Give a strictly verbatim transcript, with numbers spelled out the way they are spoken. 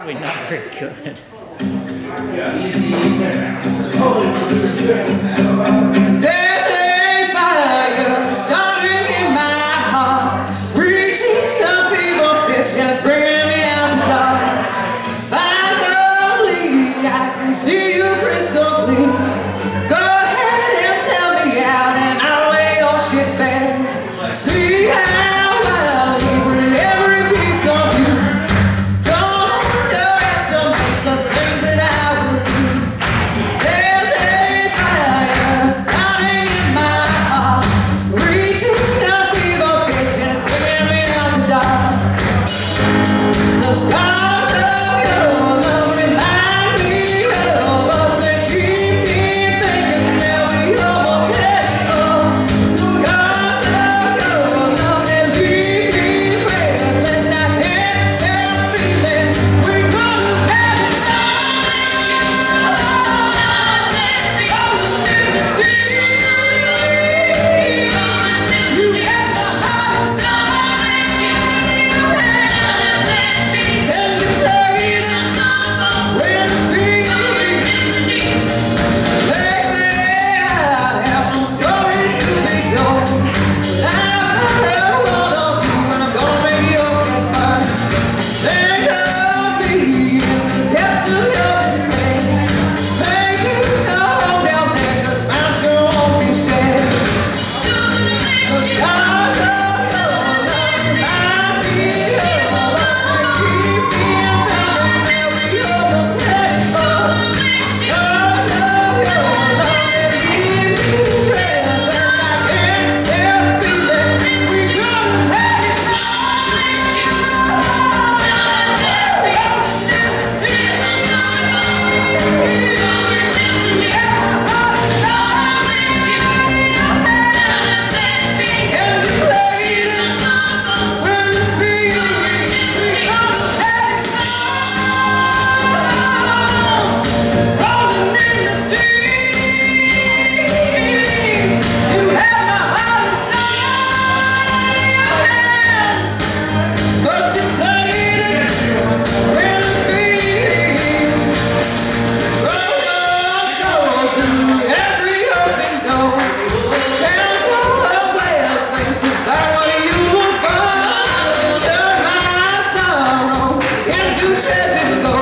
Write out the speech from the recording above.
Probably not very good. There's a fire starting in my heart, reaching a fever pitch that's bringing me out the dark. Finally, I can see you crystal clear. Go ahead and sell me out and I'll lay your shit bare. See how I leave with every piece of you. Don't underestimate the things that I would do. There's a fire starting in my heart, reaching a fever pitch and it's bringing me out the dark. The stars of your love remind me of us. They keep me thinking that we almost let go. The scars of your love, they leave me breathless. I can't help feeling we're gonna let it go. Rolling in the deep. You got my heart inside. And you place where to be. Lately I have no story to be told. I've heard one of you and I'm gonna make your head burn. Think of me in the depths of your dismay. Make you go down there 'cause mine sure won't be shared. The stars of your love remind me of us. They keep me thinking that we almost let go. Stars of your love, they leave me breathless. I can't help feeling we're gonna let it go. Treasure go.